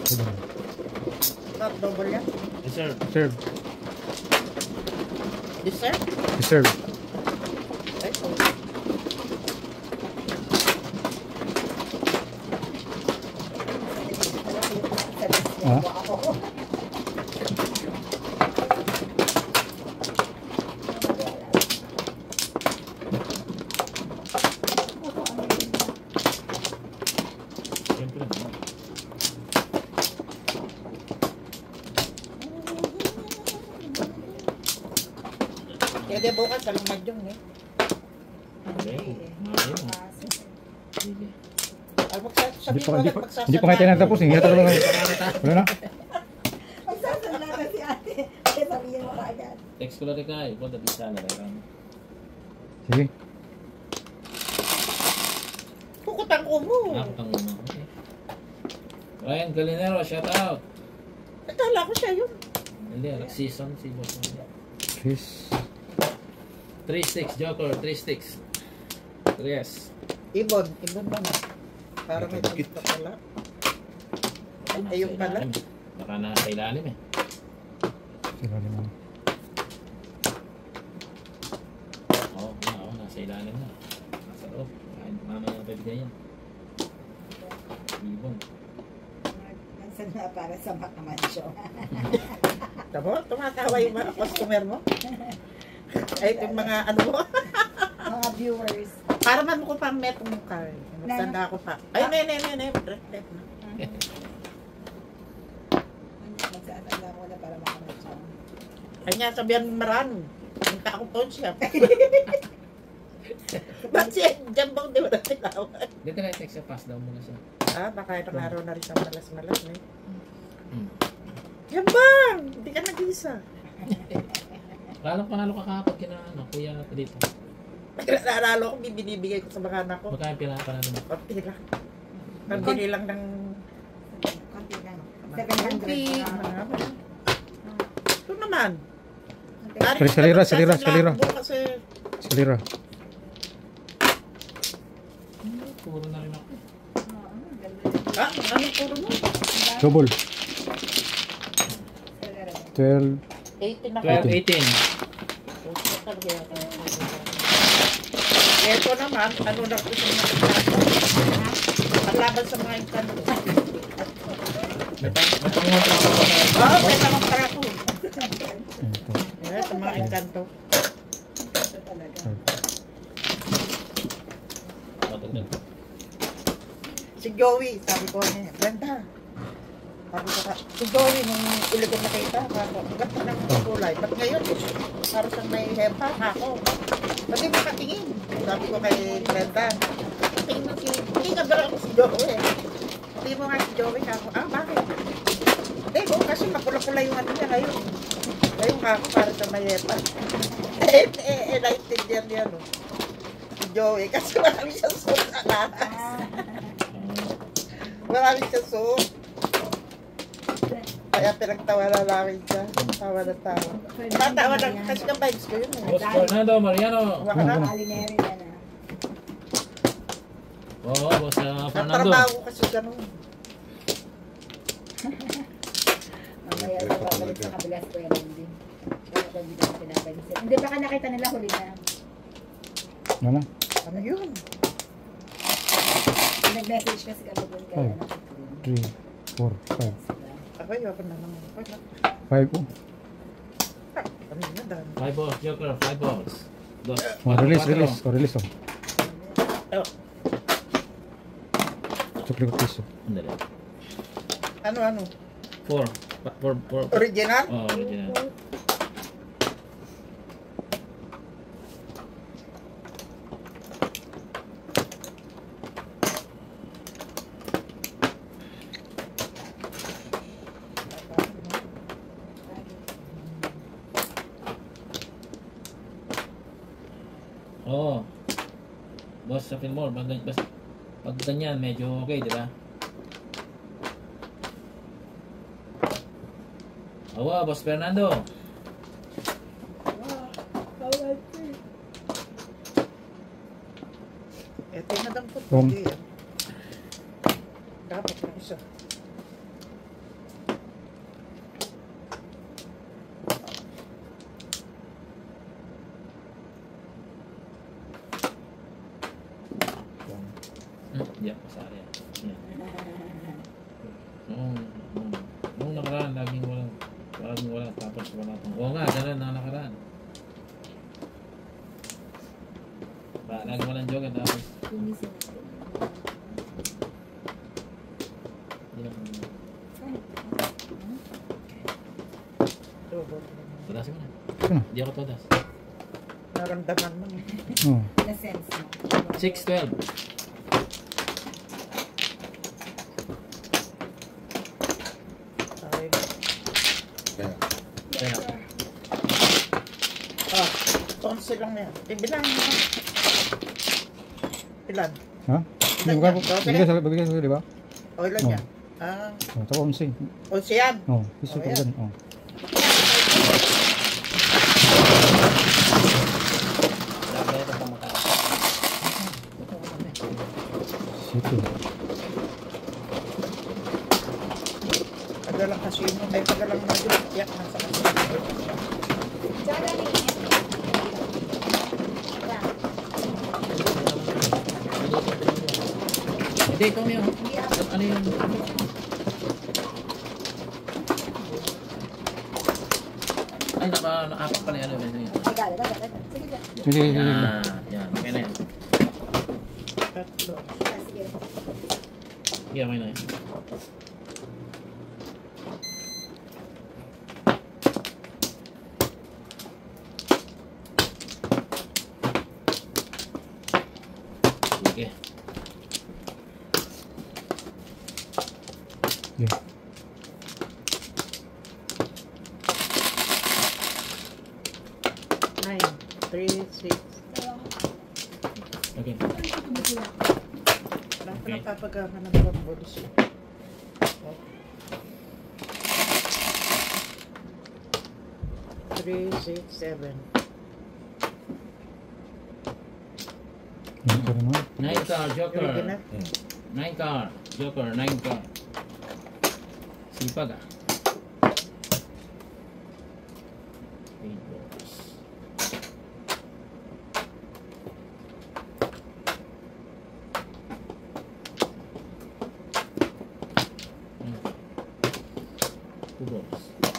Not double yan. Reserve. Serve. Dessert? Reserve. Ay, oh. Ah. Siyempre. Kaya di bukas, alam madyong eh. Okay. Mario. Sige. Sabi ko agad magsasalamat. Hindi pa nga tayo natapos. Hindi na talaga. Wala na. Magsasalamat si ate. Kaya sabihin mo agad. Text ko lang rin kayo. Punta di sana. Sige. Kukutan ko mo. Nakatang mo. Okay. Ryan Galinero, shout out. Akala ko siya yun. Hindi, season si boss. Chris. 3 sticks, Joker. 3 sticks. 3S. Ibon ba na? Para may tagito pala. Ayun pala. Baka nasa ilalim eh. Sila naman. Oo, nasa ilalim na. Nasa loob. Mamaya na pabigay yan. Ibon. Minsan na para sa makamancho. Tamo, tumatawa yung mga customer mo. Ay, itong mga ano mo. Mga viewers. Para man ko pang metong car. Tanda ko pa. Ay, ne. Reflect na. Magsasala ko na para makamancho. Ay niya, sabihan mo marano. Ang takot po siya. Ba't siya? Diyan bang di wala tilawan? Dito na text pass daw muna siya. Ah, baka itong araw na rin sa malas-malas eh. Yan bang! Hindi ka nag-isa. Panalo ka kapag kina kuya dito. Naalala ko, binibigay ko sa mga anak ko. Magkaya panalo mo? Konti lang. Pambili lang ng... Konti lang. Konti. 700. Ito naman. Salira. Kasi... Salira. Puro na rin ako. Ah, ano puro mo? Double. 12. 18 na 12, 18. Ito naman, ano na ito sa mga kanto? Ang laban sa mga kanto. Mapangunta ako sa Oo, may tamang trako. Sa mga kanto. matagdag. Si Joey, sabi ko niya, Brenda. Sabi ko, si Joey, nung iligan na kita, ako, ang ganda ng kulay. Ba't ngayon, parang siyang may hepa, ako. Ba't di makatingin? Sabi ko kay Brenda, tingin mo si, hindi ka ba ako si Joey? Hindi mo nga si Joey, ako, bakit? Hindi ko, kasi mapula-pula yung ano niya ngayon. Ngayon ako, parang siyang may hepa. Naintindihan niya, no? Si Joey, kasi marami siyang suot sa lakas. Marami siyang suot. Kaya pinagtawa na namin siya. Tawa na tawa. Tatawa na, kasi ka vibes ko yun. Boss Fernando Mariano. Waka na. Alineri yan ah. Oo, Boss Fernando. Natrabaho ko kasi gano'n. Mamaya sa babalik sa kabila sa kuya din. Kaya pag hindi ko pinapansin. Hindi baka nakita nila huli na. Ano? Ano yun? Nag-message kasi kami dun kaya 3, 4, 5. Ako yun, ako na naman. 5 po. Ano yun, dami. 5 balls, Joker, 5 balls. Dos. Release. Oh, Sukli ko piso. Andali. ano? 4. Original? Oh, original. Oo. Boss sa Fillmore, pag ganyan, medyo okay, di ba? Awa, Boss Fernando. Ito na daw po. Tom. Dapat na isa. Tapos wala pang... Oo nga, ganun na nakaraan. Lagi mo lang joke tapos... Linisin natin. Hindi na kami... Tubo. Tudasin mo na. Ano? Hindi ako tudas. Naramdaman mo. Oh. Na-sense mo. 6-12. Ay. Kaya. Ah, 11 lang yan. Bilang mo. Ilan? Ha? Hindi ko bigay sa di ba? O ilan Oh. yan? Ah, Oh, tapos 11. 11 yan. Oh, piso Oh, ko yan. yan. Oh. Lagi ito pang mata. City. Padalang kasino. Ay, padalang nag-iyak na sa kasino. Tsaka galing yan. Hindi, ito yun. Hindi ako. Ano yun? Ay, naka-apak pala yan. Ano yun? Ay, galing. Sige, sige. Sige, sige, sige. Yan. Okay na yan. Tatlo. Ah, sige. Sige, okay na yan. Sige. Sige. Nine, 3, 6. Okay. Parang Okay. napapagawa ng pambulis. Three, 6, 7. Yan ka naman. 9 car, joker. Original. 9 car, joker, 9 car. Sipag ah. Eight balls. Two balls.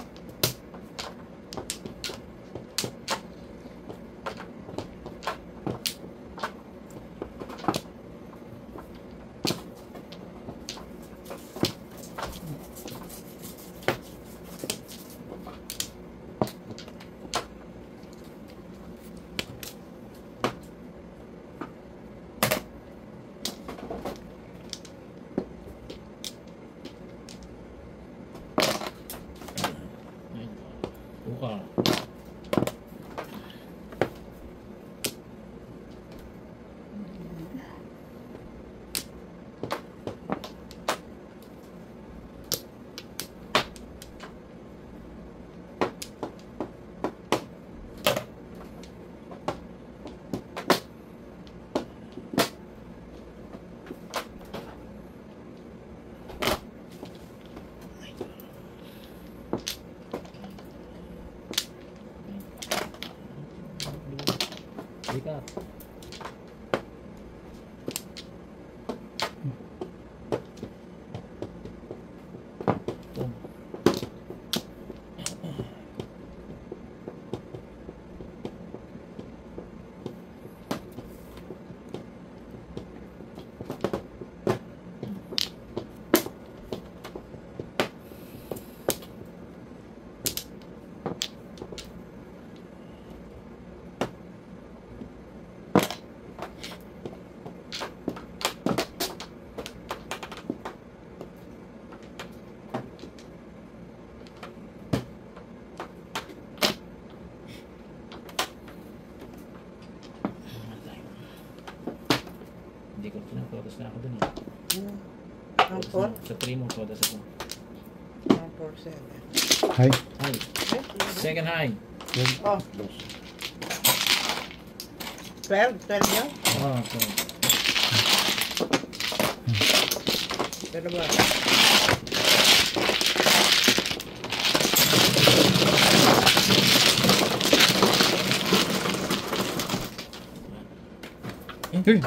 Two car. Sikat. Boom. Hindi ko pinaprotos na ako dun eh. Ang 4? Sa 3 mo, protos ako. Ang 4, 7. Hi. High. Second high. Oh, 12? 12 yun? Oh, so. Dalawa. Hey.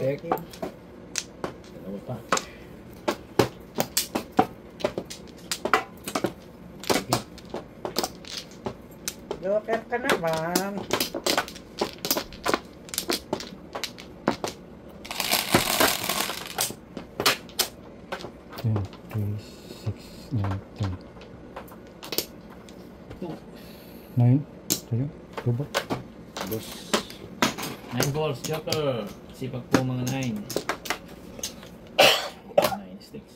Check. Dalawa pa. Sige. Joker ka naman. 10, 3, 6, 9, 10. 9. Tayo. Tubo. Boss. 9 balls, Joker. Sipag po mga 9. 9 sticks.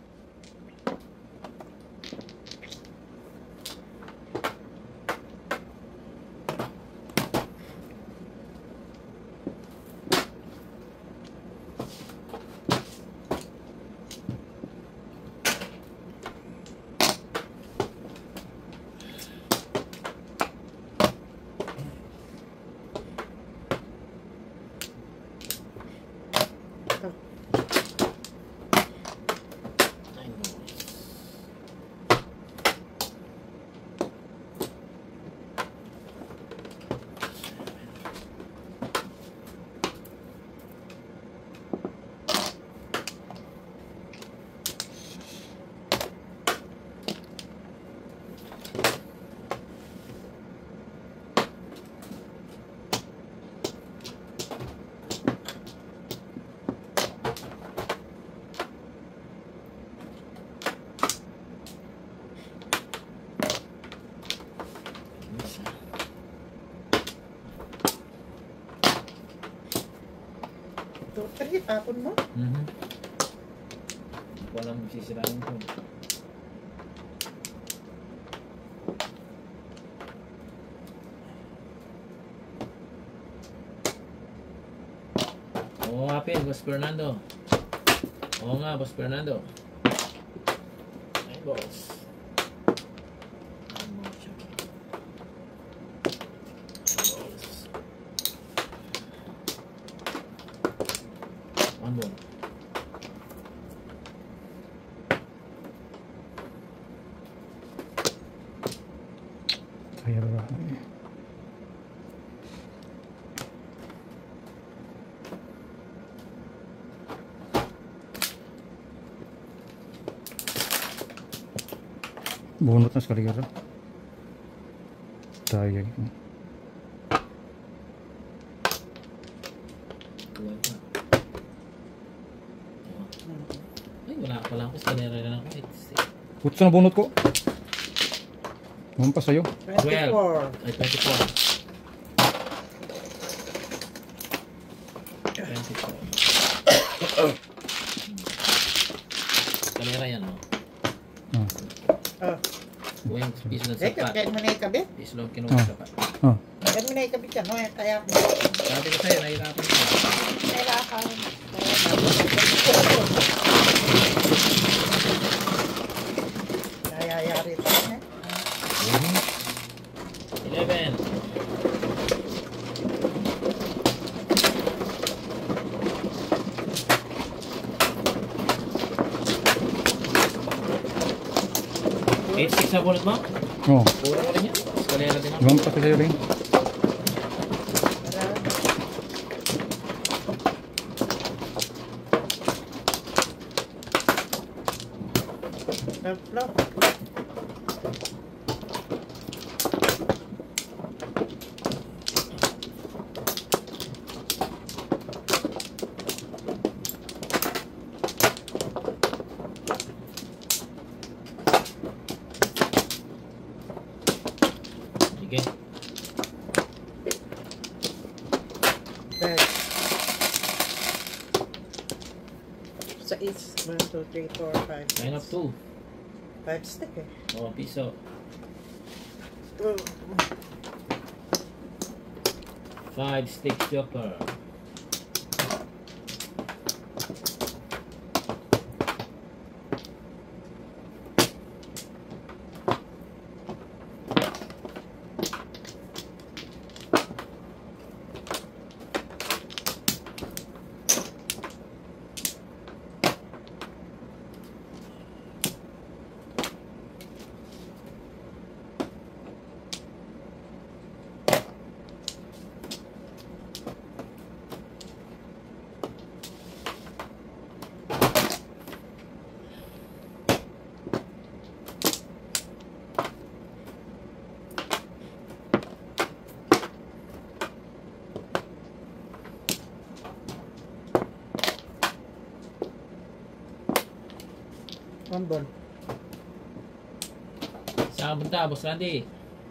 Three, tapon mo. Hindi ko alam sisirain ko. Oo nga, Pin, Boss Fernando. Oo nga, Boss Fernando. Ay, boss. One more. Kaya ba? Bunot na sekali kira. Tayo. Ay, wala ako sa kanila lang kahit. Putsa na bunot ko. Mampas sa'yo. 24. Ay, 24. 24. Kamera yan, no? Ah. Oh. Piso ng Eh, sapat. kaya mo na ikabit. Piso ng kinuha sapat. Ah. Kaya mo na ikabit yan. No? Kaya ako. Sabi ko sa'yo, nahirapan ko. Kailangan. Nayayari pa eh. 11. Eight six na bulot mo? Oh. Puro ko rin yan. Eskalera din ako. Mampas sa'yo rin. Tatlo. Sige. Bag. Sa is 1, 2, 3, 4, 5. Line of 2. 5 stick eh. O, piso. 5 sticks, Joker. Rondon. Saan punta, Boss Randy?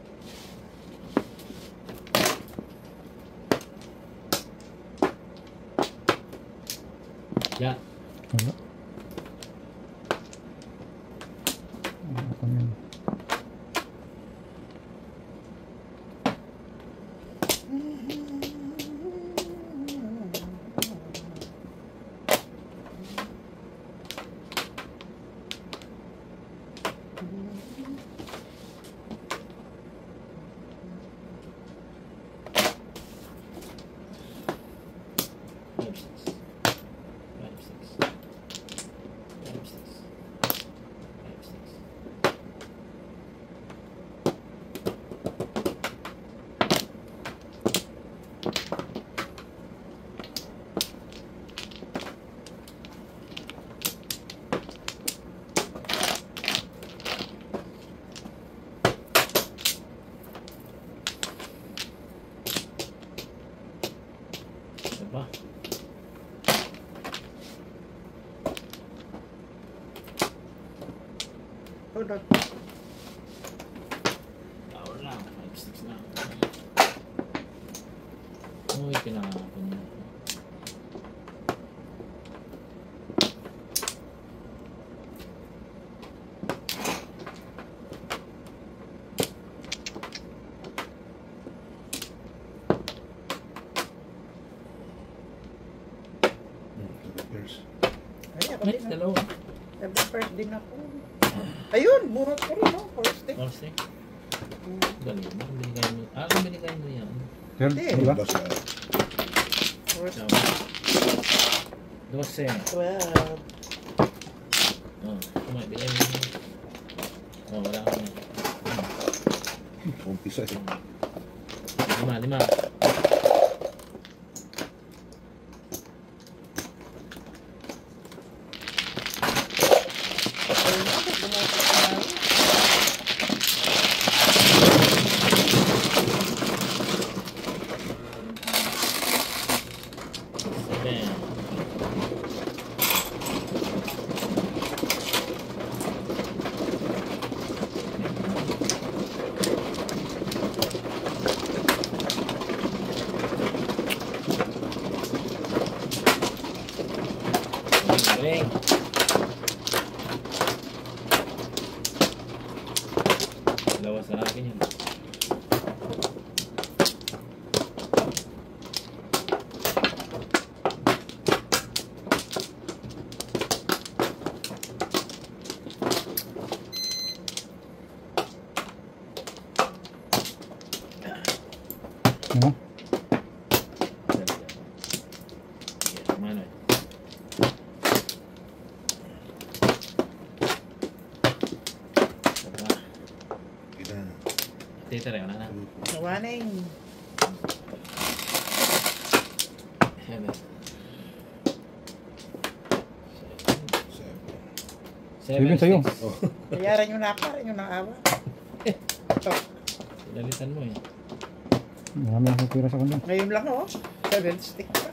Ya. Wala. Ano kami? Five, six. Five, six. Five, six. Five, six. Isa pa. Rondon. Power lang. 5-6 lang. Uy, pinangakapon niya. Ay, ako Ay, din. dalawa. Every first din ako. Ayun, bunot ko rin, no? First day. First eh. Galing mo. Binigay mo. Ah, kung binigay mo yan. Third, Hindi. wala. First So, 12. 12. Oh, kumay, bigay mo. Oh, wala ka na. Umpisa eh. 5. Ayun ako, bunot ko na. Seven. Galing. Dalawa sa akin yun. Ano? Mano eh. Saba. Kita. Tita rin, wala na. Nawaning. Seven. Seven sa'yo. Six. Oh. Bayaran nyo na ako, rin yung naawa. Dalitan mo eh. Marami akong pira sa kanya. Ngayon lang, oh. 7 stick pa.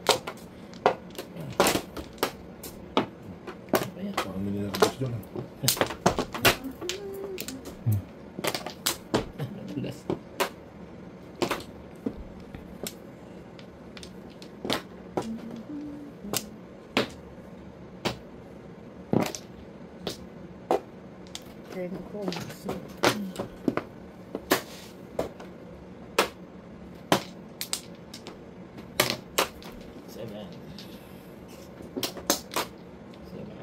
Ayan. Parang nilalabas dyan ah. Nadulas. Kaya ko. Seven. Seven.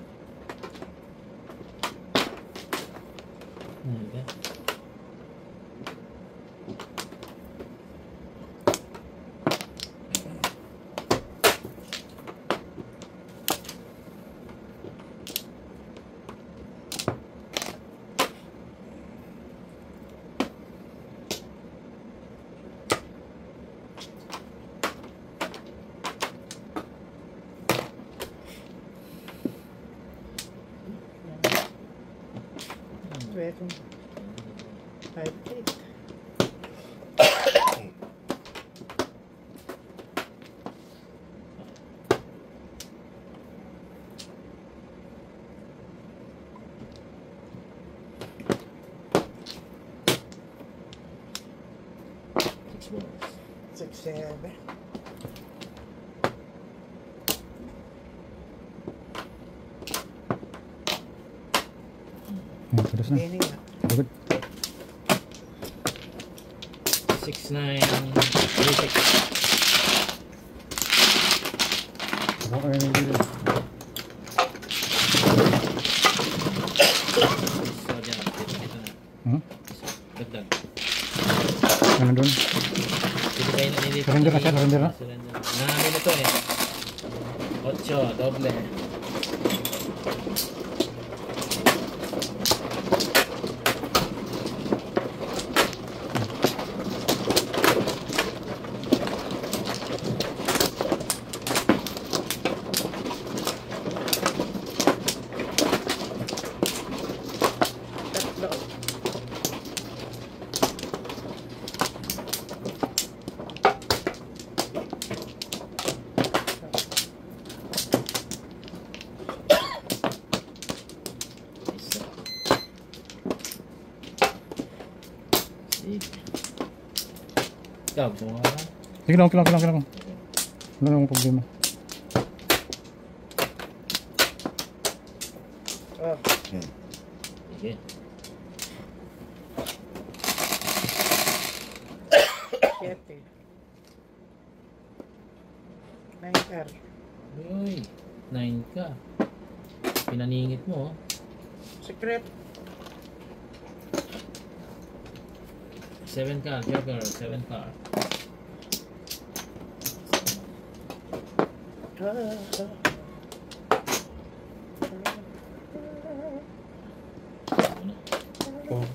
Okay. Second. 5-8. Six balls. 6-7. Terus na. Ini nga. Good. 6-9. 3-6. Ako ay nandito. So, dyan. Dito na. Hmm? Dagdag. Ano doon? Hindi kayo nalilipat. Surrender na siya, surrender na. Namin ito eh. 8, doble. Tatlo. Isa. Sige. Ikaw, gusto mo ka na? Sige lang, okay lang. Wala namang problema. Oh, Sige. siyete. 9 car. Uy, 9 ka. Pinaningit mo, oh. Secret. 7 ka, Joker, 7 ka. Ano? Oh.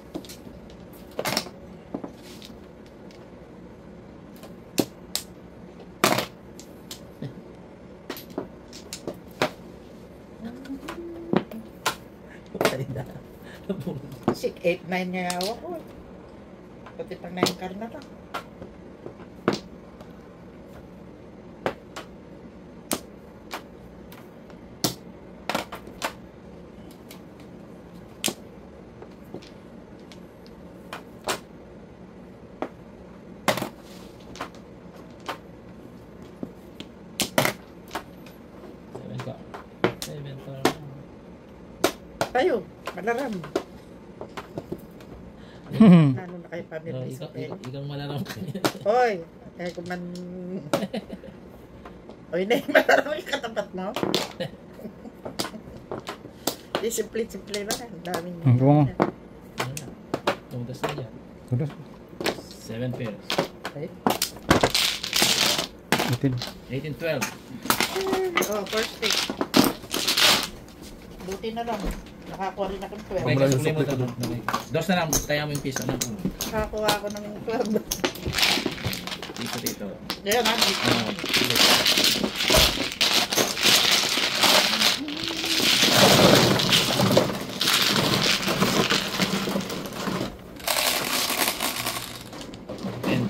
Ay na. 8-9 nga hawak ko. Pati pang 9 car na lang. Tayo, malaram. Lalo na kayo pamilya sa pera. Ikaw malaram ka niya. Hoy, kung man... Hoy, na yung malaram yung katapat mo. Di simple-simple lang. Ang daming... Oo nga. Ano na? Tumutas na dyan. Terus. 7 pairs. Ay, 18. 18, 12. oh, first take. Buti na lang. Nakakuha rin ako ng 12. Okay, Wala yung kulay mo supply ito. ko doon. Dos na lang, kaya mo yung piso na. Nakakuha ako ng 12. Dito. Yan, ha? And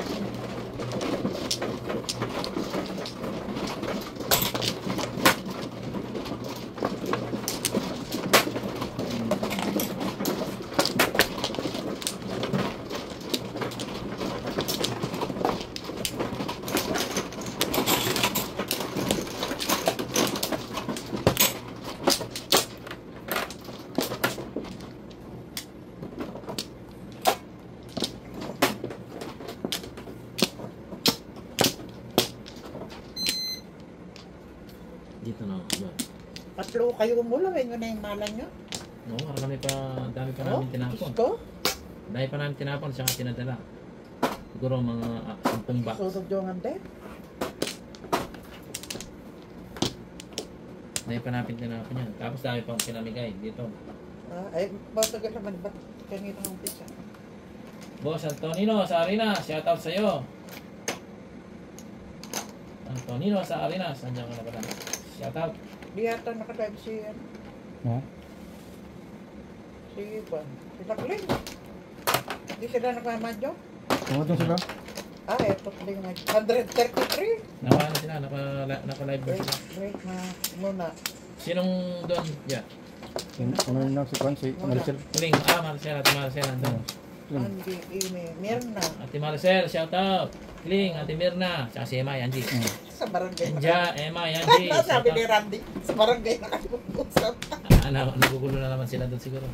dito na. Yan. Patlo kayo umulang. Yun na yung malan nyo. No, marami pa, dami pa Oh, namin tinapon. gusto? Dami pa namin tinapon, saka tinadala. Siguro mga 10 box. Sunog yung hande. Dami pa namin tinapon yan. Tapos dami pang pinamigay dito. Ay, matagal naman. Ba't kanina ang umpisa? Boss Antonino sa Arena, shoutout sa'yo. Antonino sa Arena, nandiyan ka na pala. Shoutout. Di yata nakalive si... Ha? Sige pa. Sila Kling. Hindi sila nagmamadyo. Tumatong sila. Ah, eto Kling. 133. Naka-live ba Break, sila? break na muna. Sinong doon? Yeah. Ano na si Kwan, si Maricel. Huling, Marcel, Ate Marcel, nandun. Andi, Mirna. Ate Marcel, shout out. Kling, Ate Mirna, tsaka si Emma, Yanji. Sa barangay. Anja, Emma, Yanji. Sabi ni Randy, sa barangay nakapag-usap. Nagugulo na naman sila doon siguro.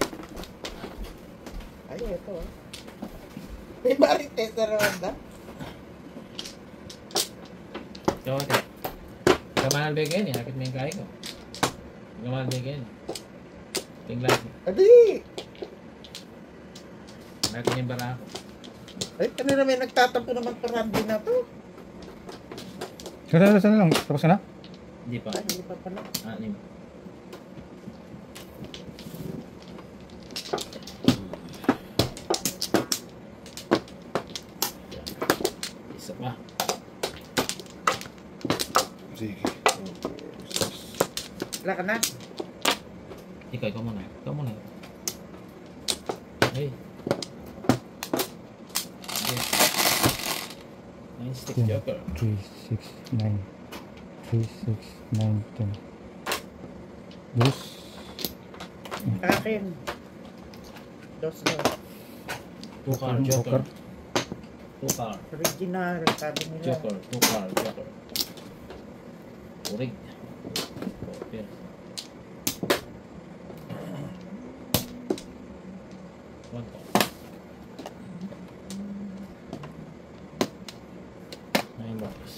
Ay, ito. May marites na Rwanda. So, ate. Gamanal bigyan, yakit mo yung kain ko. Gamanal bigyan. Tinglan. Adi! Natin yung barako. Ay, kanina may nagtatampo naman pa Randy na to. Sana lang. Tapos na? Hindi pa. Ay, hindi pa pala. 6. Isa pa. Sige. Wala ka na? Ikaw muna. Ikaw muna. Hey. Yes. 9 stick joker. 3, 6, 9. 3, 6, 9, 10. Dos. Akin. Dos na. 2 card joker. 2 card Original, sabi nila. joker. 2 card joker. Urig. Okay. One card. 9 bucks.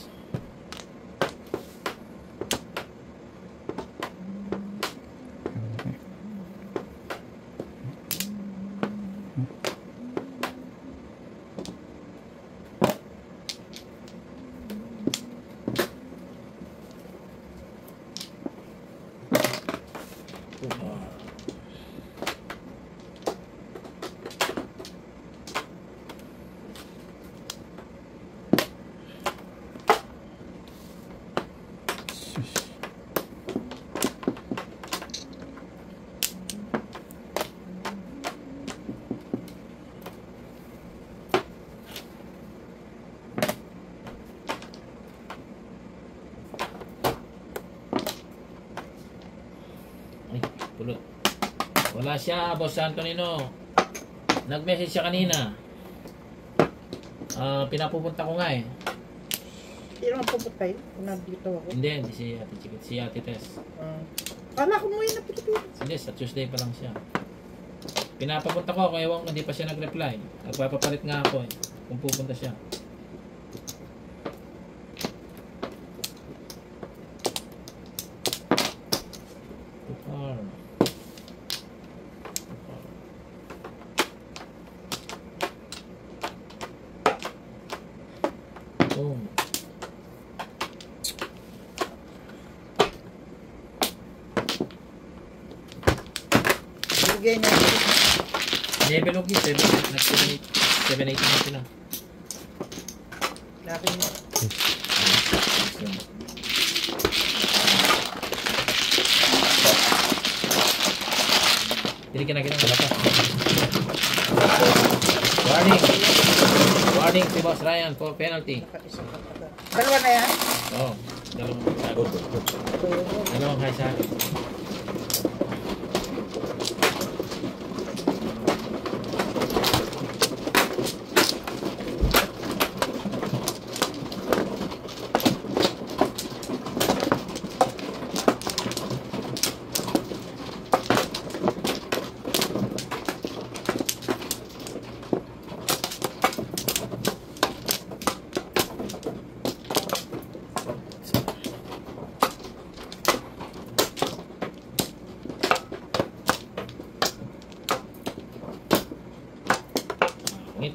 Ay, pulot. Wala siya, Boss Antonino. Nag-message siya kanina. Pinapupunta ko nga eh. Sino ang pupunta yun? Kung nandito ako. Hindi si Ate Chikit, si Ate Tess. Kala ko mo yun na Pilipinas. Hindi, sa Tuesday pa lang siya. Pinapapunta ko, kaya ewan ko, hindi pa siya nag-reply. Nagpapapalit nga ako eh, kung pupunta siya. Tukar. Boom. Bigay niya. Level of 7, 7, 8 na sila. Nakin mo. Jadi kena wala pa. Warning. Warning si Boss Ryan for penalty. Nakaisa ka pa. Dalawa na yan? Oh, dalawang high sa akin. Ngit.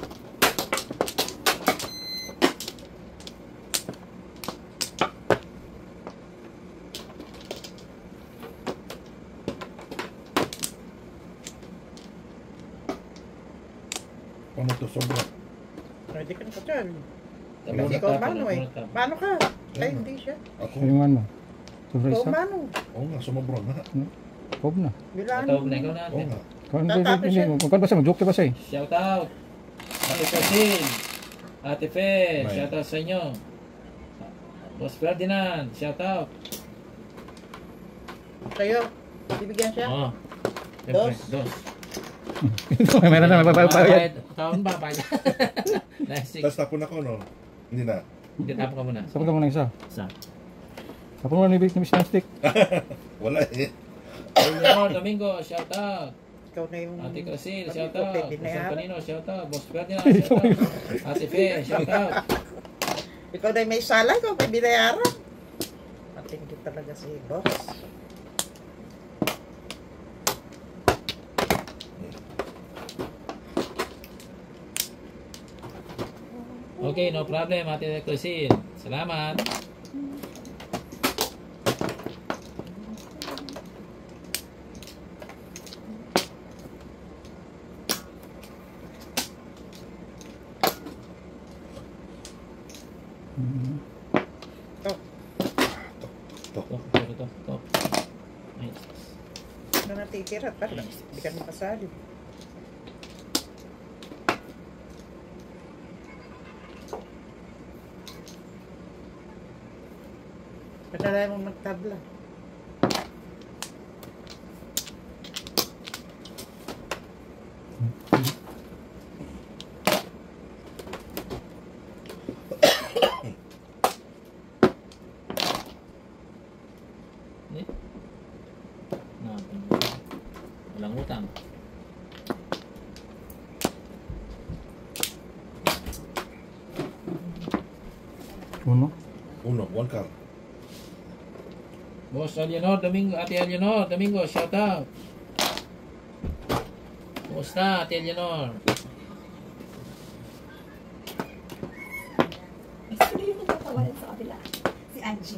Paano to sobra? Pwede ka na ka dyan. Tapos Ikaw natapon, mano eh. natapon. Mano ka? Ay, hindi siya. Ako? Yung ano? Sobra Ikaw isa? mano. Oo nga, sumobra nga. Pop na. Bilano. Natawag na ikaw Oo natin. nga. Kung ba siya, mag-joke ba siya eh. Shout out. Ate Persil. Ate Fe, May. shout out sa inyo. Boss Ferdinand, shout out. Kayo, bibigyan siya. Oh. Siyempre, Dos. Meron na, mapapayad. Taon ba? Bayad. Nice. Tapos tapon ako, no? Hindi na. Hindi, tapon ka muna. Sapon ka muna isa. Isa. Sapon mo na ni Miss Stick. Wala eh. Leonor Domingo, shout out. Ikaw na yung... Ate Crasil, Sabi shout ko, out. pwede na Boss yan. Antonino, shout out. Boss Ferdinand, shout out. Ate Fe, shout out. Ikaw na yung may sala, ikaw may binayaran. Matingkit talaga si boss. Okay, no problem, Ate Crasil. Salamat. Ito, To. Nice. ano natitira? Parang hindi ka nakasali. Padala mo magtabla. Hindi. Walang utang. Uno. Uno, one car. Boss Eleanor Domingo, Ate Eleanor Domingo, shout out. Kumusta, Ate Eleanor? Sino yung nagtatawanan sa kabila? Si Angie.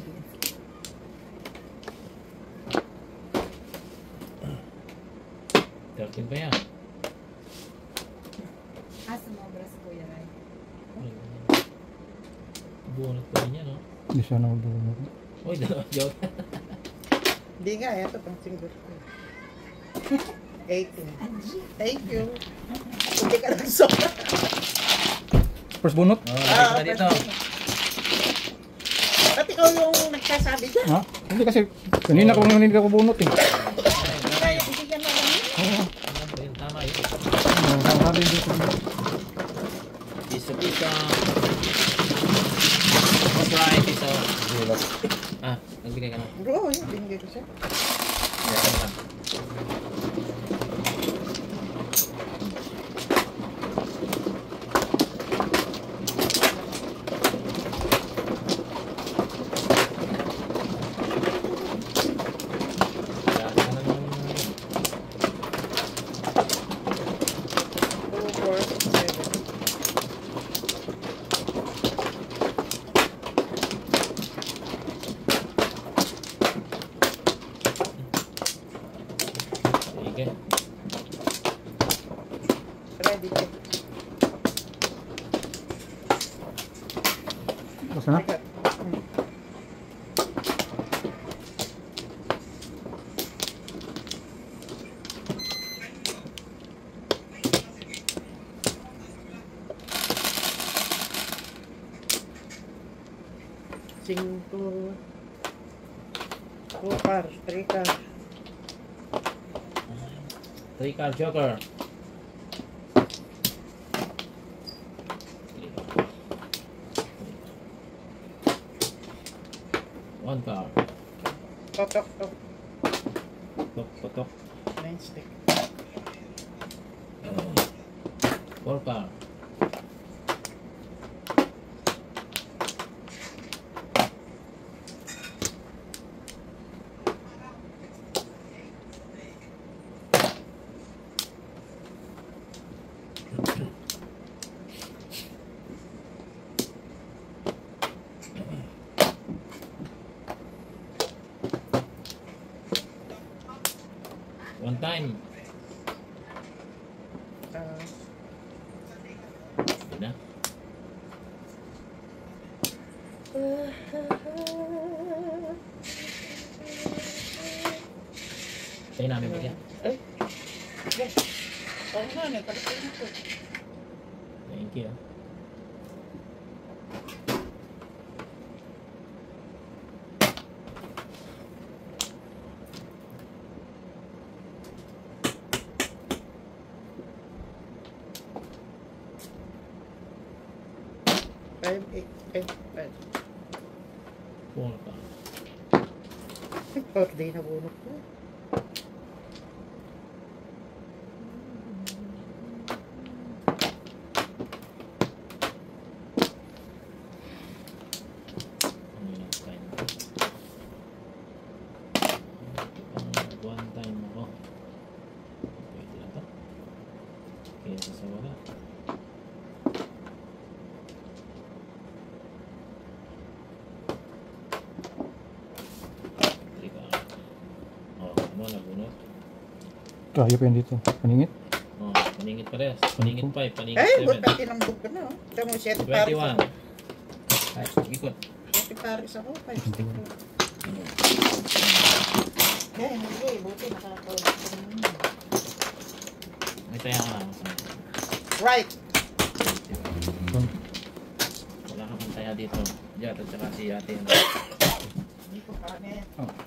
Tertin pa yan. Sumobra si Kuya Ray. Bunot pa rin yan, no? Hindi siya nakabuno. Uy, dalawa joke. Hindi nga, ito pang single ko. 18. Angie. Thank you. Hindi ka lang sobra. First bunot? Oh, dito. Ba't ikaw yung nagsasabi dyan? Ha? Hindi kasi, kanina ko hindi ka bunot eh. Kaya bigyan mo lang yun. Oo. Tama yun. Sabi dito. Piso. What's right, piso? Gulat. Ah, nagbigay ka na. Bro, yun, binigay ko siya. Yes, ano lang. Wala ka na ng- 2, 4, 7. Sige. Ready check. Basta na? Teka. Cinco. 2 cars, 3 cars. 3-card joker. One card. Totok, tok. Potok. 9 stick. 4 card. One time. Yun na. Tayo namin ba yan? Ay, Yes. Oo nga, nagpalit ko ito. Thank you. Five, eight, five. Puno pa. Birthday na bunot ko. Ano yung time? One time ako. Pwede na to. Kesa sa wala. Teka. Oh, ano, nabunot? Kaya pa yan dito. Paningit. Oh, paningit parehas. Paningit 5, paningit Ay, 7. buta tinambog ko na. Oh. Tama mo, 7 paris 21. ako. Ay, ikot. 7 paris ako. 5 stick ko. Yan, hindi. Buti nakakawala ko naman. May taya ka. Right. Wala ka pang taya dito. Diyan, at saka si ate. Hindi ko pa na yan. Oh.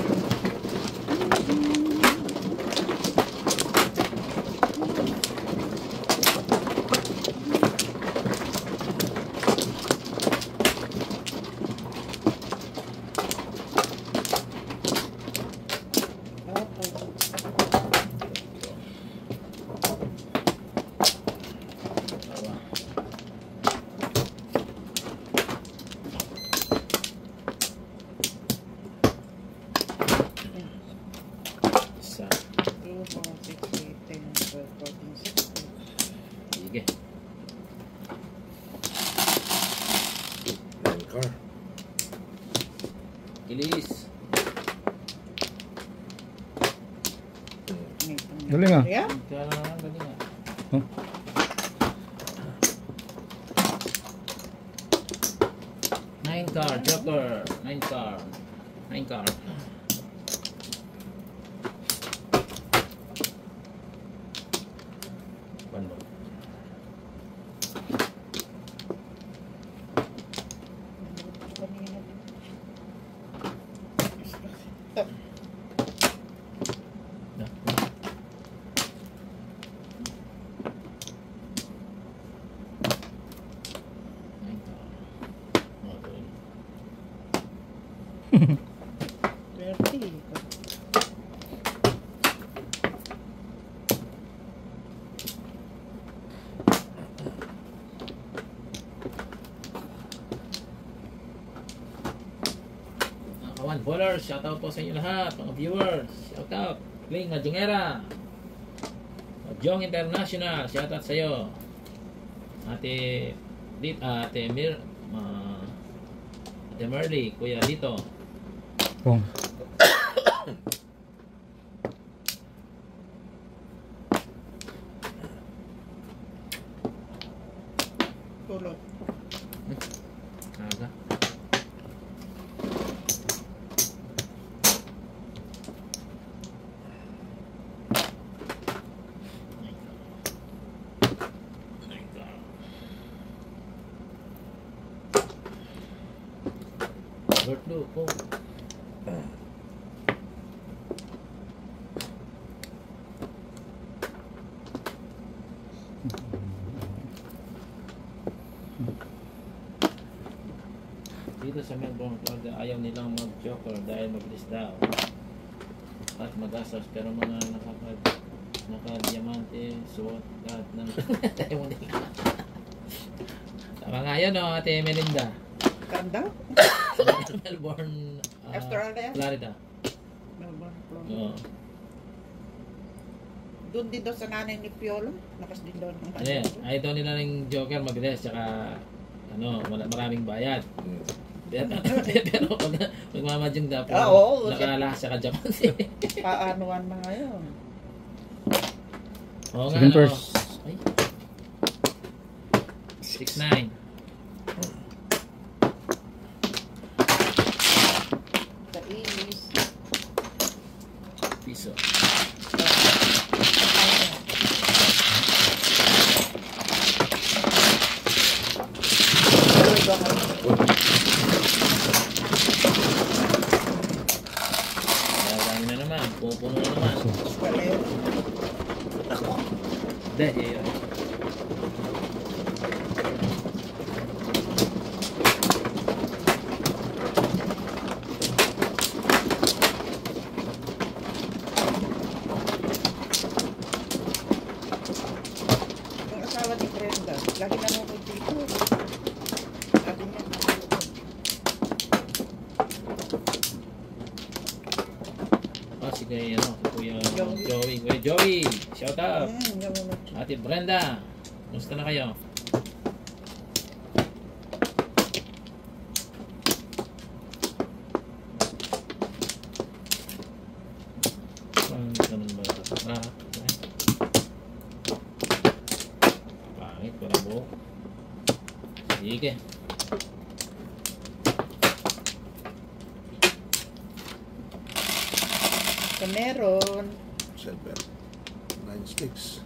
Dalawa. Isa. 2, 4, 6, 8, 10, 12, 14, 16. Sige. One car. Ilis. Galing ah. Yeah? Kaya na galing nga. Huh? Nine car, Joker. 9 car. 9 car. One more. Na. 9 car. Oh, tuloy. 30. Kawan bowlers, shout out po sa inyo lahat, mga viewers. Shout out. Kling Majongera. Jong International, shout out sa iyo. Ate Ate Ate Merly, Kuya dito. Pong. Tulog. Aga. Bird blue po. Dito sa Melbourne, Florida, ayaw nilang mag-joker dahil mabilis daw at mag-asas, pero mga naka-diamante, suot lahat ng tayo nila. Tama nga yun, no, Ate Melinda. Tanda? Melbourne, Australia? Florida. Melbourne, Florida. Oo. Doon din daw sa nanay ni Piolo. Lakas din daw ng Ayan, ayaw daw nila ng joker mabilis, tsaka maraming bayad. Pero pag magmamadyong dapat, oo. nakalahas siya ka Japan. Paanoan na ngayon. Oo nga, Second no. verse. Ay. 6-9. Sa is. Piso. yan. Pupuno na naman. Kalero. Ako. Hindi, yun. Yung asawa ni Brenda, lagi nanonood dito. Sabi niya, Si Kuya, ano, si Kuya Joey. Joey. Kuya Joey, shout out. nanonood. Ate Brenda, musta na kayo? Ganun ba ito? Pangit, wala buhok. Sige. So, meron. Silver. 9 sticks.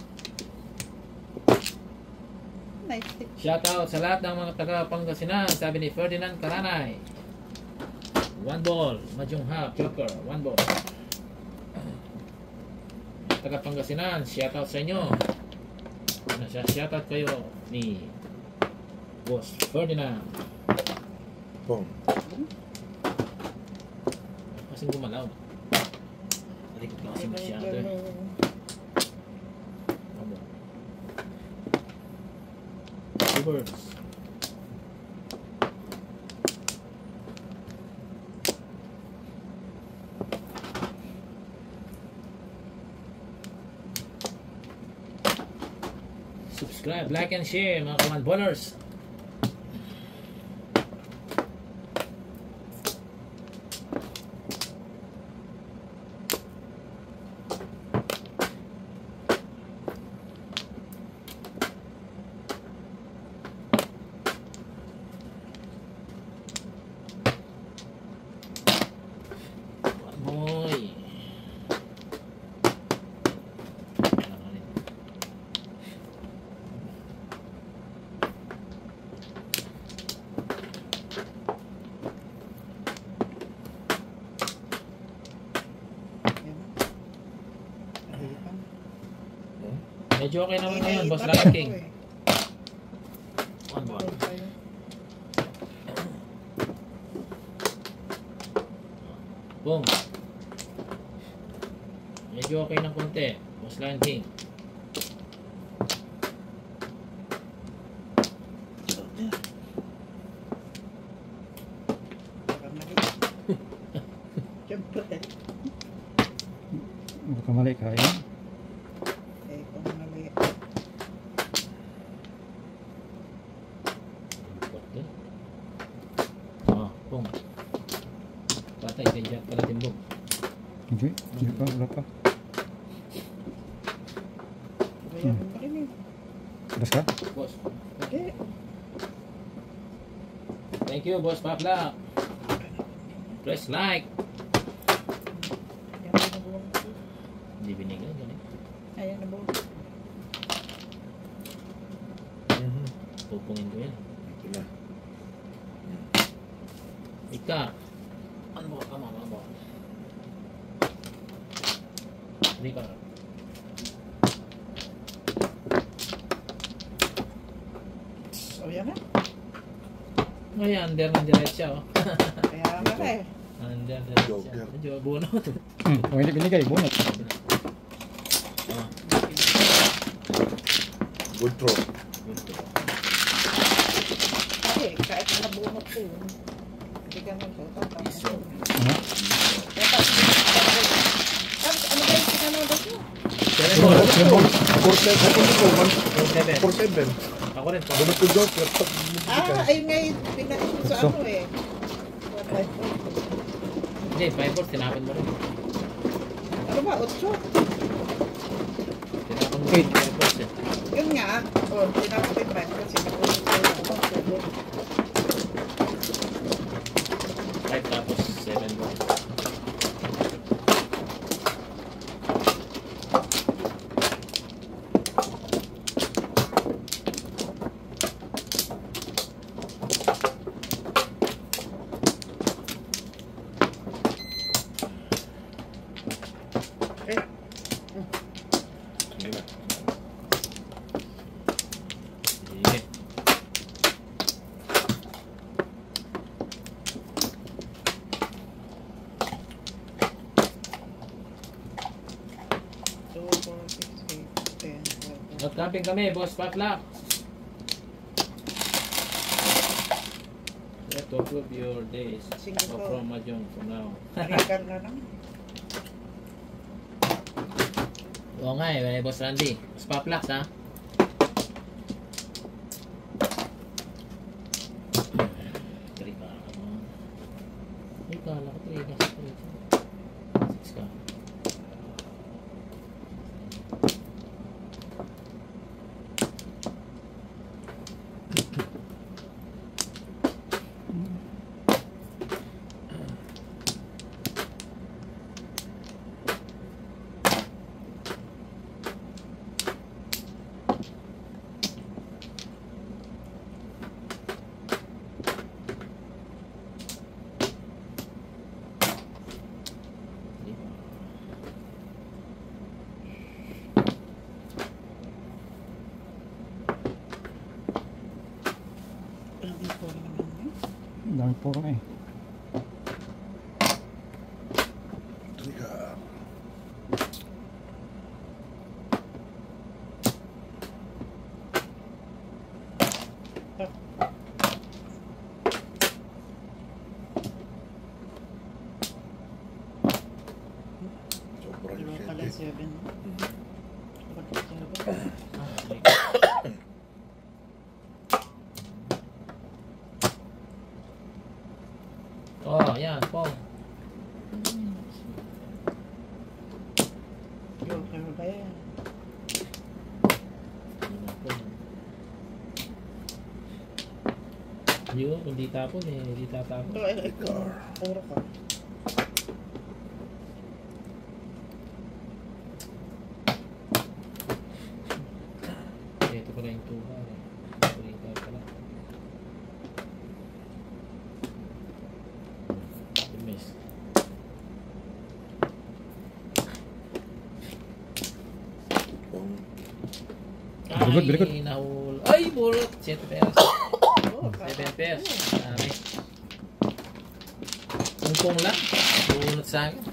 Nice stick. Shout out sa lahat ng mga taga Pangasinan, sabi ni Ferdinand Karanay. 1 ball, Mahjong half, joker, 1 ball. Taga Pangasinan, shout out sa inyo. Shout out kayo ni Boss Ferdinand. Boom. Kasing gumalaw. Nalikot ka kasi masyado eh. Abo. Two birds. Subscribe, like, and share mga kawan ballers. Amoy. Medyo okay naman ngayon, Boss Rocket King. One ball. Boom. Medyo okay ng konti, Boss Lion King. Siyempre. Baka mali ka yun. Kung mali. Boom. Patay kay Jack pala timbog. Hindi pa, wala pa. Kaya kung marinig. Alas ka? Boss. Okay. Thank you, Boss Papla. Press like. Yan na buong. Hindi binigay, ganun. Ayan na buong. Pupungin ko yan. Ito na. Ika. Ano mo ka, mama mo? Hindi ka. So, yan na. Ngayon, under ng diretsa, oh. Kaya nga eh. Under diretsa. Joker. Medyo bunot. Kung hindi binigay, bunot. Good throw. Kasi, kahit na nabunot ko yun. Hindi ka nang so. Ano? Tapos, ano ba yung pinanood mo? 7 ball. 4-7. Ako rin. Bunot ko joker. Ayun nga yung pinanood sa So. ano eh. Hindi, 5 balls. Tinapin mo rin. Ano ba, 8? Tinapin mo Eight. rin 5 balls eh. Yun nga, tinapos yung price kasi napunod ko yung ako. 5 tapos 7 balls. Hindi na. Sige. Two, four, six, eight, 10, 12. Not camping kami, boss Patlak. You have to approve your days. Sige So po. from Mahjong from now. Regal na lang. Oo nga eh, boss Randy. Boss Patlak ha. Three ka. Ay, kala ko three ka. Six ka. Hindi ko naman yun. Ang dami po kami. Trigger. Sobrang Diba pala sente. 7? Bakit 7? Oh, yan, po. Joker ba yan? Yun, hindi tapon eh, hindi tatapon. Ito, ito. Puro ka. Ito pala yung tuba eh. Ito pala. Miss. Bong. Very good, very good. Ay, nahul. Ay, bulot. 7 pesos. Oo, 7 pesos. Dami. Tungkong lang. Bulot sa akin.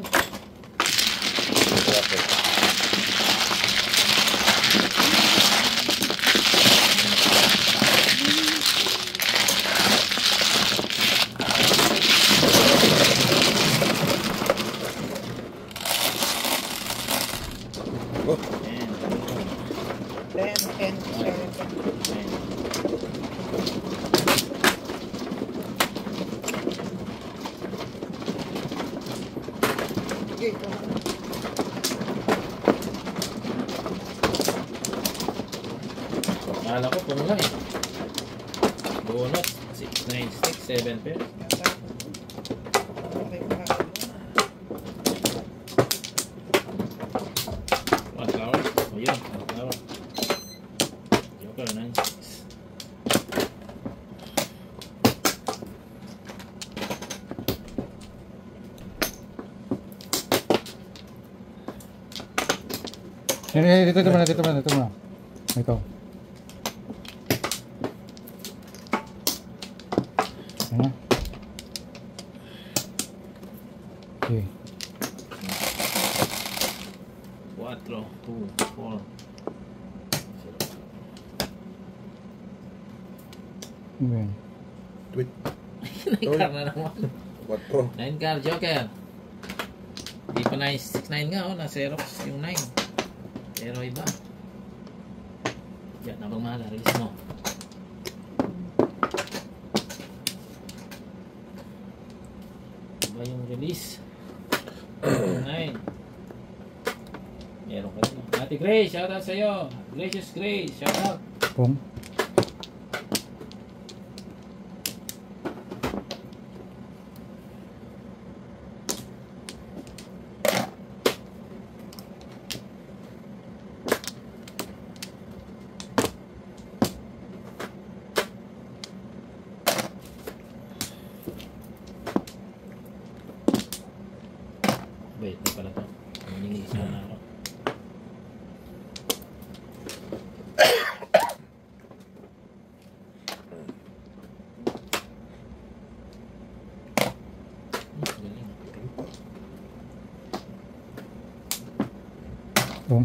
Oh, 10, 10, 7. Sige, ito. Akala ko kung lang eh. Bunot. 6, 9, 6, 7 pesos. Okay, makakalo. 1 flower. O yun, 1 flower. Joker, 9, 6. Dito muna, dito muna, dito muna. Ito. Ayan na. Okay. 4, 2, 4. Ano ba yan? tweet. 9 car na naman. 4. 9 car, Joker. Di pa 9, 6, 9 nga, oh. Na-Xerox yung 9. Pero iba. Yan, nabang mahal. Release mo. Iba yung release. 9. Meron ka rin. Ate Grace, shoutout sa'yo. Gracious Grace, shoutout. Pong. Wait, di pala to. Hindi sa araw. Galing. Boom.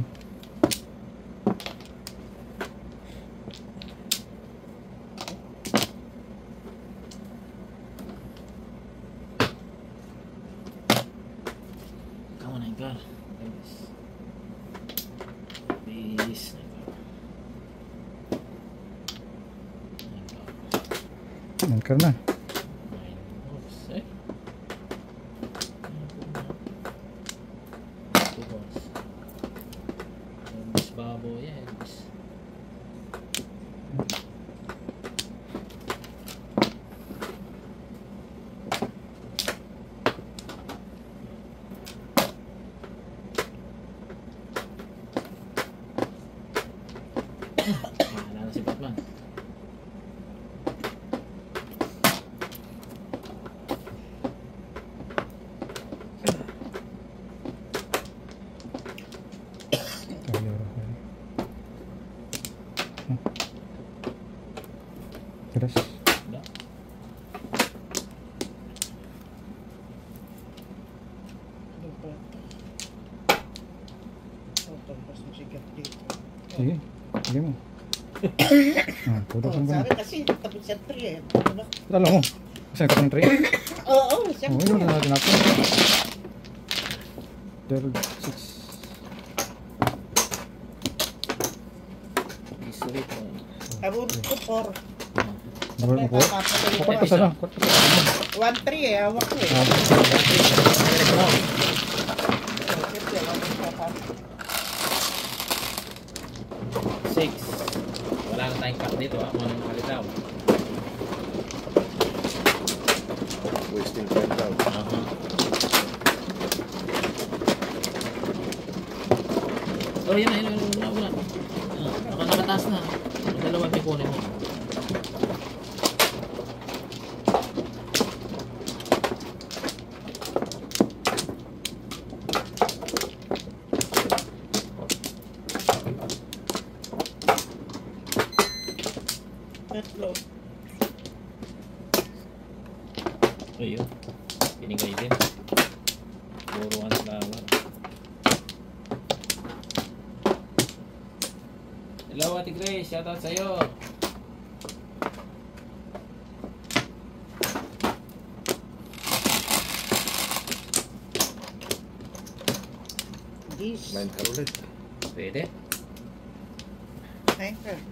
Come on, Angkar. Please. Angkar na. Baboy yan. Wala na si Batman. Terus. Udah. Tapos masigat dito. Sige. Sige mo. Tutok Oh, mo ba? sabi kasi tapos sa 3 eh. Ano? Alam mo. Saan ka pa ng tray? Oo, Oh, siyempre. yun na natin natin. 12, 6. History po. Abot ko 4. Naroon mo po. Kupat pa sana. Kupat pa sana. 1-3 eh, hawak ko eh. Siyempre, hawak ko pa. 6. Wala na tayong pack dito. Ako nang kalitaw. Wasting time daw. Oh, yun na. Wala. Nakataas na. Ang dalawa may kunin mo. Tatlo. Ayun. Pinigay din. Puro ang flower. Hello, Ate Grace. Shoutout sa'yo. This. 9 ka ulit. Pwede. Thank you.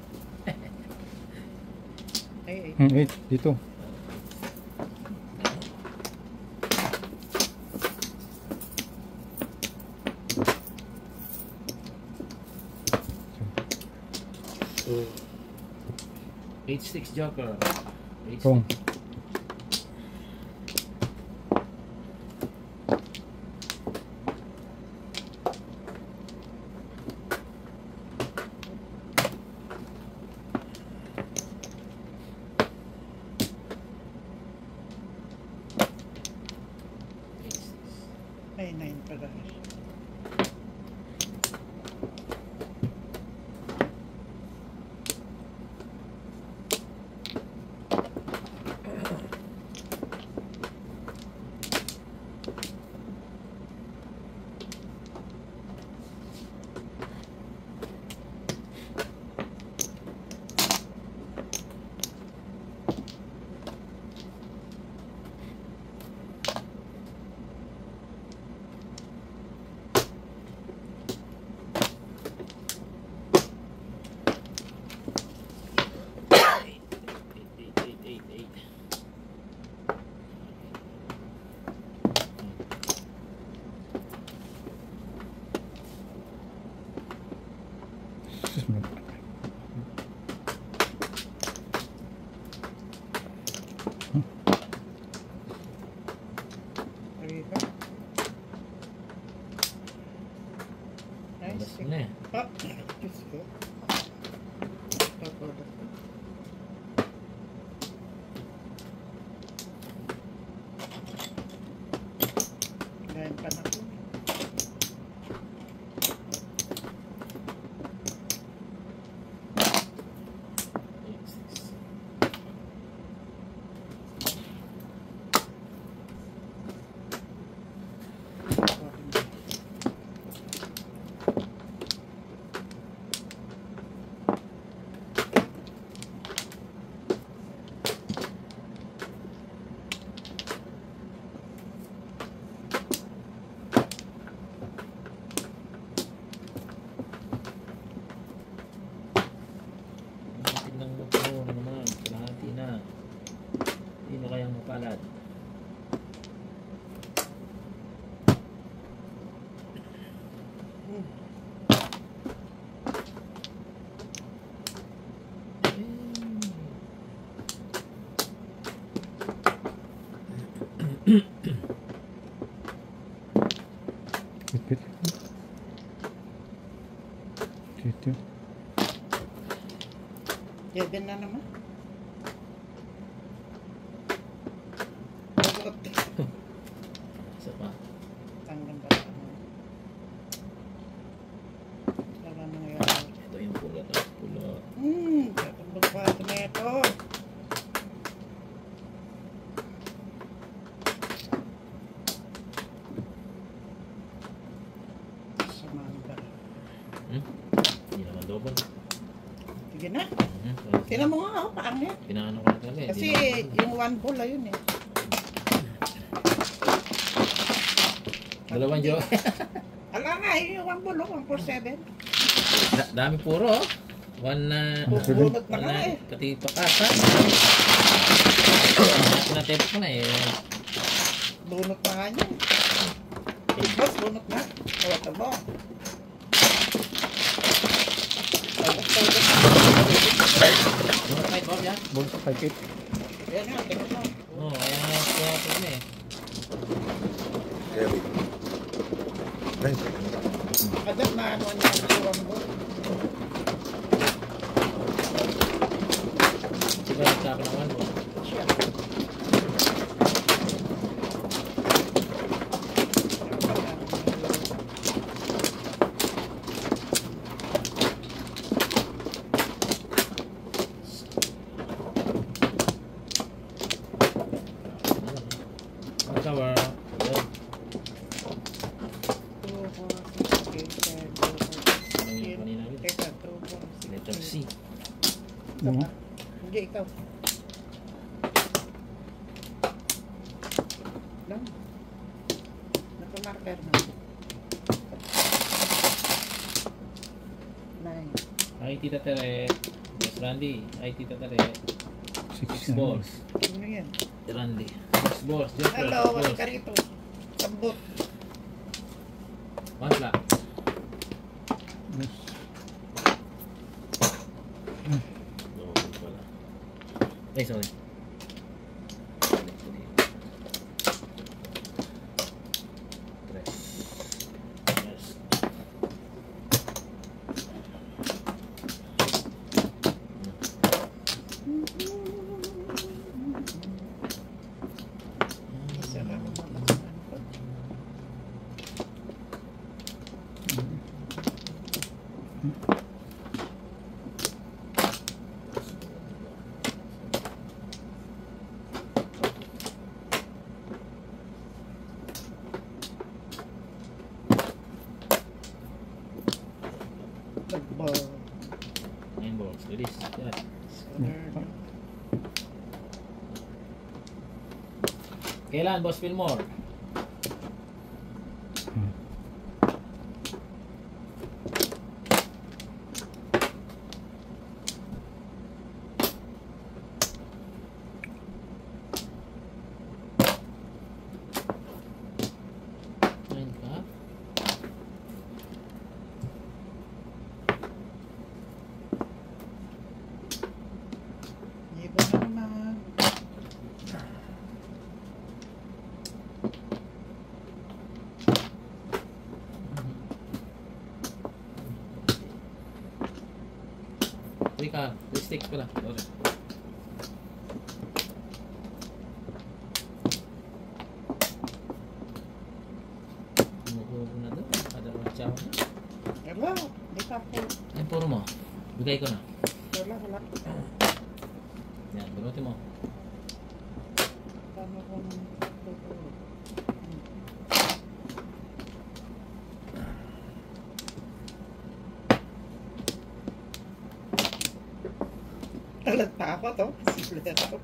Ay, 8 dito. H6 Joker. H6. Kung. ay 9 pala. Ay, ba? Labas Nice. na eh. Ah, Diyos ko. Tapos. Dahil pa na po. Wait, wait. Dito. Yan na naman. Isa pa. Tanggang ba? Wala na ngayon. Ito yung pulot. Pulot. Katulog pa ito na ito. Samahan ba? Hindi naman double. Sige na. Mhm. Tingnan mo nga, paangit. Pinaano ko na talaga eh. Kasi Hindi naman- yung one ball ayun eh. Dalawang jo. Ala nga, yung one ball, 147. Dami puro oh. One na... Bunot na One nga na eh. katipakasa. Pinatip ko na eh. Bunot na nga niya. Boss, bunot na. O, ito ba? Bunot kahit bawal yan. Ball sa 5-8. Yan nga, tingnan mo. Oo, kaya ito na eh. Carry. Nice. Agad na ano niya yung one ball. Siguro nagsabi naman mo. Siya. Cover. Good. Anong yung kanina ulit? Teka, 2, 4, 6, Letter C. Ano? Hindi, ikaw. Lang. Nakamarker na. 9. Ay, Tita Tere. Yes, Randy. Ay, Tita Tere. 6 Balls. Ano yan? Randy. 6 balls. Jeffrey. Hello, wala Balls. ka rito. Sambot. One flat. Double pala. Ay, sorry. Tres. Yes. Isa lang ang mga ko. Nagball. 9 balls. Release. Yan. Kailan, Boss Fillmore? Nine ka? Iba na naman. Uy ka, 3 sticks pala. Sorry. Kumukuha na doon. Kada magtsaw na. Wala, di pa po. Ay, puro mo. Bigay ko na. Wala. Yan, bunutin mo. Paano kung tutulog? Talag pa ako to. Simple na ako.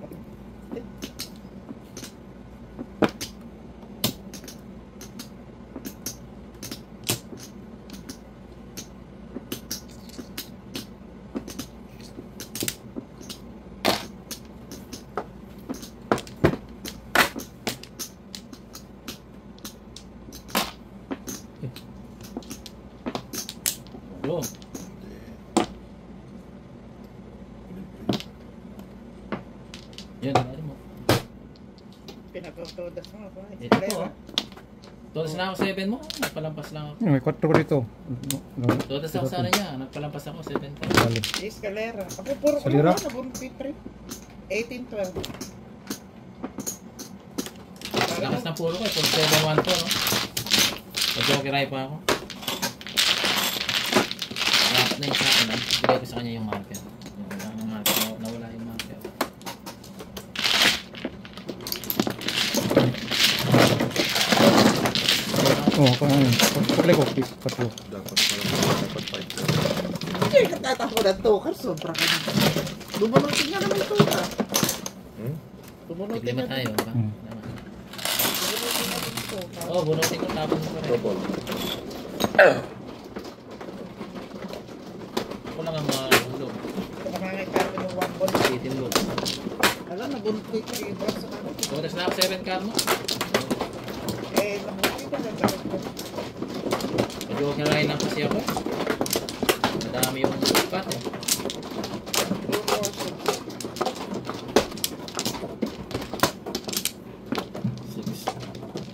Go. Yan, ano mo? Pinag-off todas mo. Ito po. Todas na ako 7 mo. Nagpalampas lang ako. May 4 ko dito. Todas ako sana niya. Nagpalampas ako 7 times. Bali. Escalera. Ako puro ko Salira? na nabunod P3. 18-12. Lakas ng puro ko. 7-1 to, no? Pag-jokeray pa ako. Dapat na yung sa akin. Bigay ko sa kanya yung marker. Yung marker. Nawala yung marker. Oh, ako na yun. Paglay ko, please. 4. Dapat 5. Hindi ka tatakbo ng tukar. Sobra ka na. Lumunutin nga naman yung tukar. Lumunutin Tiglima nga tayo. Ba? Hmm. Lumunutin nga yung tukar. Oo, bunutin ko. Tapon ko rin. Double. Ako lang ang mahulog. Ito ka nakakita ko ng 1 ball. 18 loop. Alam, nabunod ko yung 3 balls sa kanan. Todas na ako 7 card mo. Nabuti ka na sakit ko. Pag-jokeray lang kasi ako. Madami yung spot eh. 2 more 6. 6.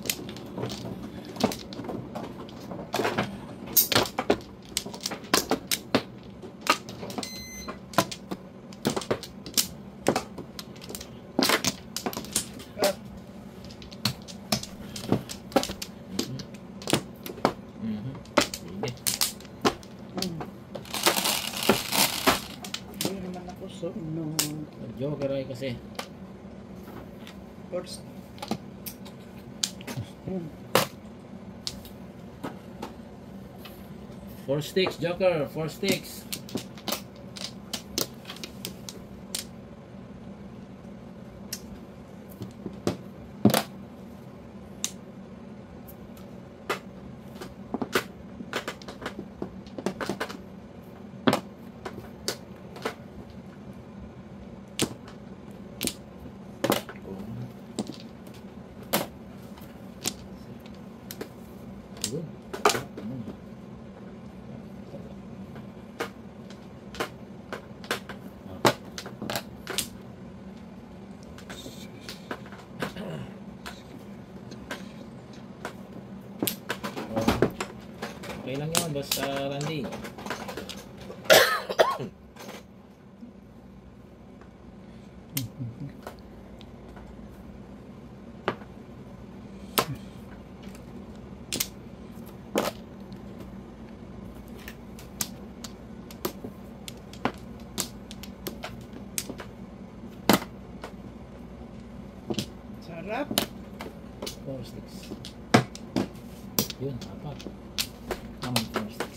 Hindi naman ako sunod. Jokeray kasi. First. Four sticks, Joker. 4 sticks. Good. Okay lang yun, basta Randy. Sarap. 4 sticks. Yun, apat. Tamang 4 sticks.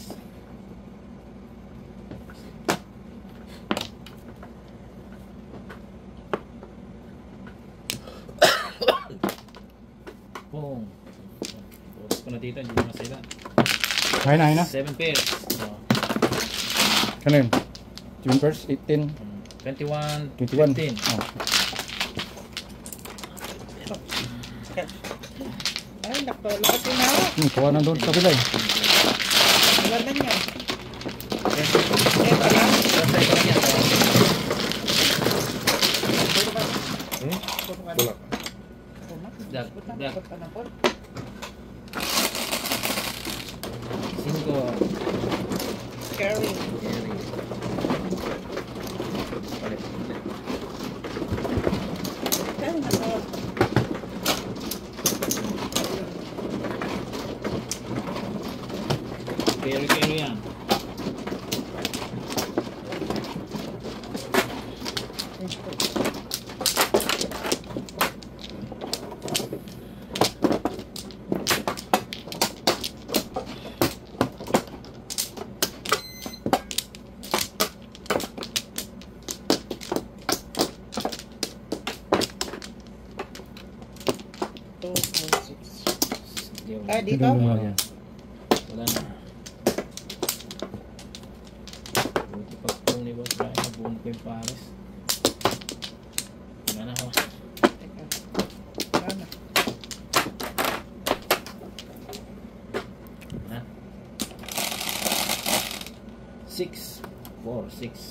Boom. Oras ko na dito, hindi naman sila. Ayun na. 7 pairs. Ano yun? 7 pairs, 18, 21, 21. 15. Oh. Ay, naktolo kasi na ako. Kuha na doon sa kabila eh. Wala na niya. Yes. Eh, pala. Basta ito lang yan. Puro ka. Puro ka. Wala. Dag, dag. Takot ka na po. 5. Scary. Ay, nako. Carry yan. Ah, dito? Wala yan. Wala na. Buti pa po ni Boss Brian. Nabuon ko yung pares. Wala na ako. Teka. Sana. Ha? 6. 4, 6.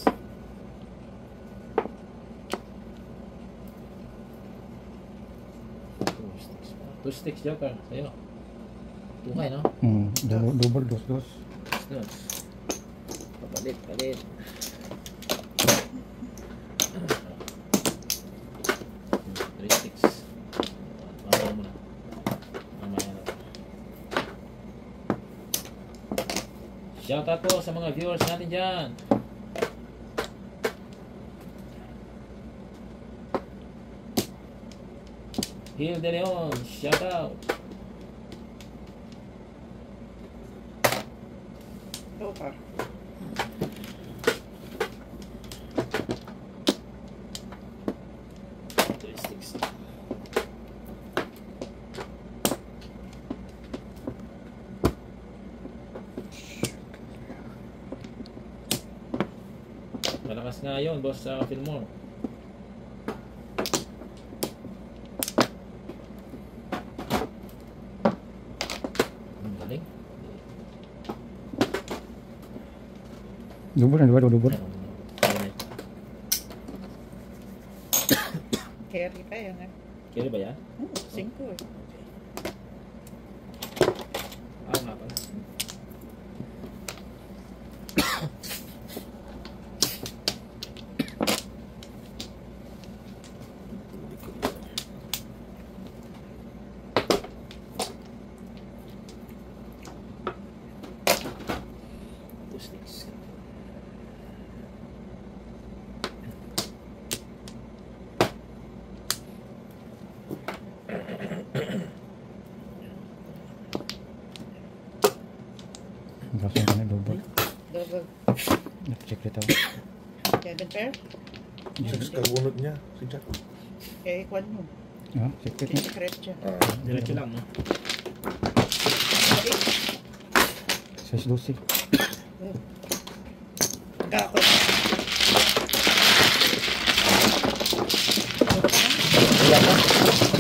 2 sticks joker sa'yo. Tukay, no? Double dos. Dos. Papalit. 3 sticks. Mamaya mo na. Mamaya na. Shoutout po sa mga viewers natin dyan. Hill De Leon, shoutout. Ito pa. Malakas nga yun, boss sa Fillmore. Galing. Double. Carry pa yan eh. Kaya ba yan? 5 eh. Nga pala. Langsung kena double. Check dito. 7 pair. Six kabunot niya, si Jack. Eh, kwan mo. Check dito. Secret siya. Diretso lang, no? Size 12. Kako. Wala pa.